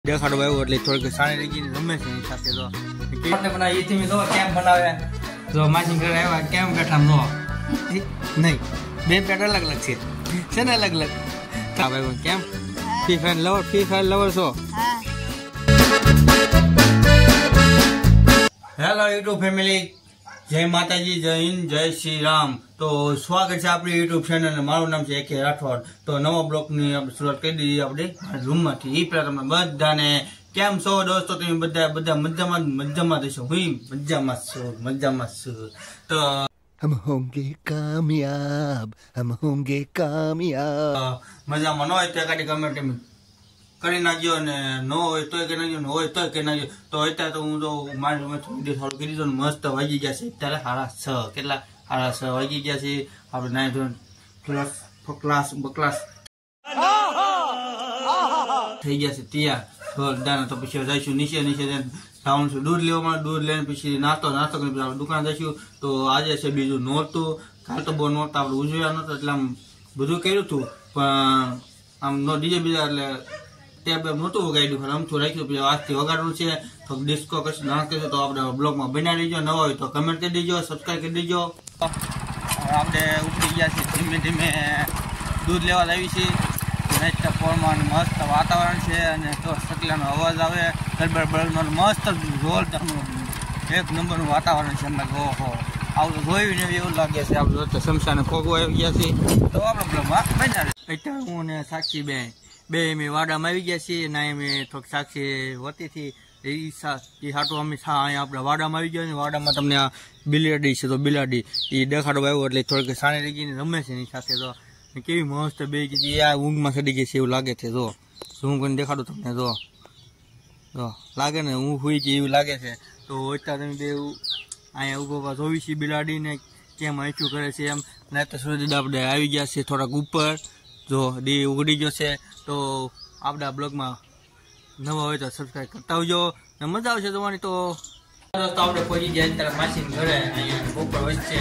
દેખાડો આવ્યો એટલે થોડીક સાણી રેગી રમે છે એની સાથે તો કેમ બનાવે એથી મે જો કેમ બનાવે જો માસી ઘરે આવ્યા કેમ બેઠા જો નહીં બે પેટ અલગ અલગ છે ને અલગ અલગ કા ભાઈ કેમ ફ્રી ફાયર લવર છો હેલો યુટ્યુબ ફેમિલી જય માતાજી જય હિન્દ જય શ્રી રામ તો સ્વાગત છે આપણી યુટ્યુબ ચેનલ મારું નામ છે AK રાઠોડ તો નવા બ્લોગની આપણે શરૂઆત કરી દીધી આપણે રૂમમાંથી એ પહેલા તમને બધાને કેમ છો દોસ્તો તમે બધા મજામાં દેશો હું મજામાં છું તો हम होंगे कामयाब મજામાં ન હોય તો કાઢી કમેન્ટ કરી નાખજો ને ન હોય તોય કરી નાખજો ને હોય તોય કરી નાખજો તો અત્યારે તો હું તો મારી વિડીયો ચાલુ કરી દીધો ને મસ્ત વાગી ગયા છે અત્યારે 6:30 કેટલા 6:30 વાગી ગયા છે આપણે નાઈ ધોઈને ક્લાસ થઈ ગયા છે તૈયાર તો પછી જઈશું નીચે જવાનું છે દૂધ લેવામાં દૂધ લઈને પછી નાસ્તો કરી પછી દુકાન જઈશું તો આજે છે બીજું નહોતું કાલ તો બહુ નહોતા આપણે ઉજવ્યા નહોતા એટલે આમ બધું કર્યું હતું પણ આમ ડીજે બીજા એટલે ટેબ નહોતું વગાડ્યું પણ અમથું રાખ્યું પછી આજથી વગાડવું છે તો ડિસ્કો કશું ડાન્સ કરશું તો આપણે બ્લોગમાં બનાવી દેજો નવા હોય તો કમેન્ટ કરી દેજો સબસ્ક્રાઈબ કરી દેજો આપણે ઉપડી ગયા છીએ ધીમે દૂધ લેવા આવી છીએ પોળમાં મસ્ત વાતાવરણ છે અને તો સકલાનો અવાજ આવે બળબડનો મસ્ત જોરદારનું એક નંબરનું વાતાવરણ છે એમને ઓહો આવું તો જોયું ને એવું લાગે છે આપણે તો શમશાને ખોગો આવી ગયા છીએ તો આપણે બ્લોગમાં બનાવી અત્યારે હું ને સાક્ષી બે મેં વાડામાં આવી ગયા છીએ ના મેં થોડીક સાક્ષી હોતીથી એ હાટું અમે અહીંયા આપણે વાડામાં આવી ગયા ને વાડામાં તમને આ બિલાડી છે તો બિલાડી એ દેખાડો આવ્યો એટલે થોડીક સાણી રેગીને રમે છે એની સાથે તો કેવી મસ્ત બે કીધી આ ઊંઘમાં ચડી ગઈ છે એવું લાગે છે જો હું કરીને દેખાડું તમને જો લાગે ને હું હુઈ ગઈ એવું લાગે છે તો અત્યારે તમે બે અહીંયા ઉભો જોવી છે બિલાડીને કેમ આંચું કરે છે એમ ના તો સુધી આપણે આવી ગયા છે થોડાક ઉપર જો દી ઉગડી ગયો છે તો આપણા બ્લોગમાં નવા હોય તો સબસ્ક્રાઈબ કરતા આવજો ને મજા આવશે જોવાની તો આપણે પહોંચી ગયા ત્યારે માસી ઘરે અહીંયા ઉપર વચ્ચે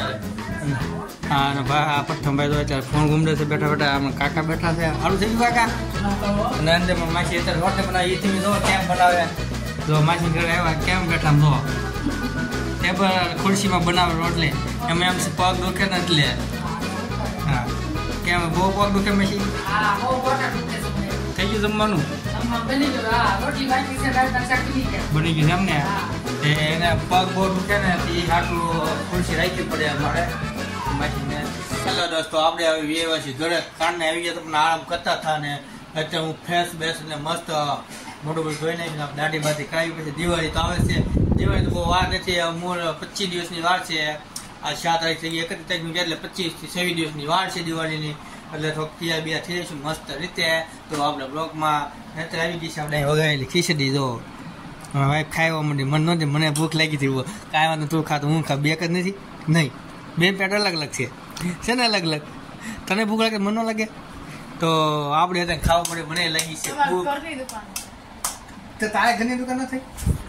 હા ભાઈ પ્રથમભાઈ તો અત્યારે ફોન ઘૂમડે છે બેઠા આમાં કાકા બેઠા છે સારું થઈ ગયું કાકા અને અંદરમાં માસી અત્યારે રોટલી બનાવી એથી જો કેમ બનાવે જો માસી ઘરે આવ્યા કેમ બેઠા જો ટેબલ ખુરશીમાં બનાવે રોટલી એમ પગ દુખે ને એટલે હા કેમ બહુ પગ દુખે માસી થઈ ગયું જમવાનું બની ગયું એમ ને એને પગ બહુ દુખે ને એ હાટું ખુરશી રાખવી પડે અમારે હેલો દોસ્તો આપણે આવી આવ્યા છીએ ઘરે કારણે આવી ગયા તમને આરામ કરતા હતા ને અત્યારે હું ફ્રેશ બેસ ને મસ્ત મોટું બધું ધોઈ નાખીને દાઢી બાટી કરાવી પછી દિવાળી તો આવે છે દિવાળી તો બહુ વાર નથી મૂળ 25 દિવસની વાર છે આ 7 તારીખ થઈ ગઈ 31 તારીખની એટલે 25 થી 26 દિવસની વાર છે દિવાળીની એટલે થોડુંક તૈયાર બિયાર થઈ જઈશું મસ્ત રીતે તો આપણે બ્લોગમાં અત્યારે આવી ગઈ છે આપણે વગાડેલી ખીચડી જો હવે ખાવા માંડી મન નહોતી મને ભૂખ લાગી હતી કાંઈ વાંધો તું ખાતો હું ખા બે જ નથી નહીં બે પેટ અલગ અલગ છે ને અલગ અલગ તને ભૂખ લાગે મને ન લાગે તો આપણે અત્યારે ખાવા પડે મને લાગી છે ભૂખ તો તારે ઘરની દુકાન નથી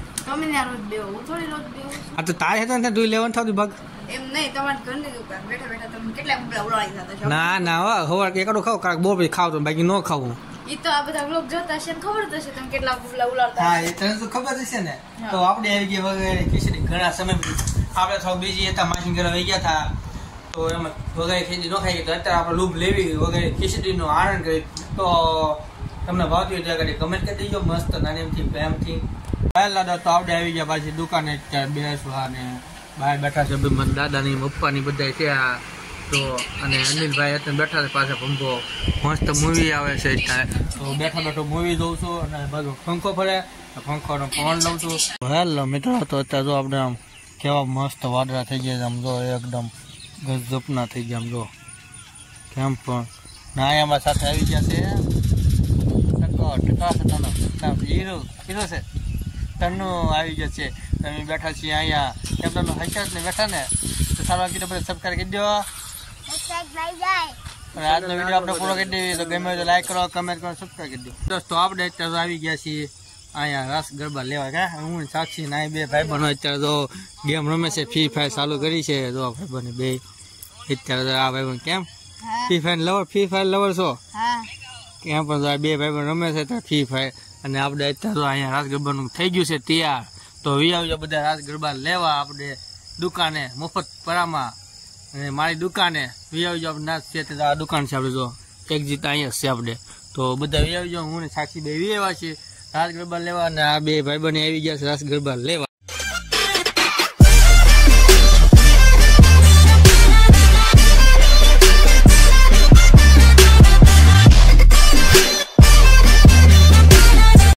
હા તો તારે હતા ને તું લેવાનું થતું ભાગ એમ નહીં તમારી ઘરની દુકાન બેઠા તમે કેટલા બબલા ઉડાડી જતા ના હવાર એકડો ખાવ કાક બહુ પછી ખાવ તો બાકી ન ખાવું ઈ તો આ બધા વ્લોગ જોતા હશે ને ખબર હશે તમે કેટલા બબલા ઉડાડતા હા એ તને તો ખબર હશે ને તો આપણે આવી ગયા વગેરે ખીચડી ઘણા સમય આપણે થોડું બીજી હતા માસી ઘરે આવી ગયા હતા તો એમાં વગેરે ખીચડી ન ખાઈ તો અત્યારે આપણે લૂપ લેવી વગેરે ખીચડીનો આનંદ કરી તો તમને ભાવતી હોય ત્યાં કમેન્ટ કરી દેજો મસ્ત નાનીમથી પ્રેમથી પહેલા તો આપણે આવી ગયા પાછી દુકાને ત્યારે બેસવા ને બહાર બેઠા છે દાદાની પપ્પાની બધા ત્યાં તો અને અનિલભાઈ અત્યારે બેઠા છે પાછા પંખો મસ્ત મૂવી આવે છે ત્યારે તો બેઠો મૂવી જોઉં છું અને બધું પંખો ફરે પંખોનો પવન લઉં છું હેલો મિત્રો તો અત્યારે જો આપણે આમ કેવા મસ્ત વાદળા થઈ ગયા આમ જો એકદમ ગજબના થઈ ગયા આમ જો કેમ પણ ના અમારા સાથે આવી ગયા છે હીરો છે તન્નુ આવી ગયા છે તમે બેઠા છીએ અહીંયા કેમ તમે હૈયા ને બેઠા ને તો સારા કીધું બધા સબસ્ક્રાઈબ કરી દો આજનો વિડીયો આપણે પૂરો કરી દેવી તો ગમે તો લાઈક કરો કમેન્ટ કરો સબસ્ક્રાઈબ કરી દો દોસ્તો આપણે અત્યારે આવી ગયા છીએ અહીંયા રાસ ગરબા લેવા કે હું સાક્ષી ના બે ભાઈ બનો અત્યારે તો ગેમ રમે છે ફ્રી ફાયર ચાલુ કરી છે તો ભાઈ બને બે અત્યારે આ ભાઈ કેમ ફ્રી ફાયર લવર છો કેમ પણ બે ભાઈ રમે છે તો ફ્રી ફાયર અને આપણે અત્યારે તો અહીંયા રાસ ગરબાનું થઈ ગયું છે તૈયાર. તો વી આવજો બધા રાસ ગરબા લેવા આપણે દુકાને મફત પરામાં અને મારી દુકાને વી આવજો. આપણે નાચ છે આ દુકાન છે આપણે જો એક્ઝિટ અહીંયા છે આપણે. તો બધા વી આવજો. હું ને સાક્ષી બે વી આવ્યા છીએ રાસ ગરબા લેવા અને આ બે ભાઈબંધ આવી ગયા છે રાસ ગરબા લેવા.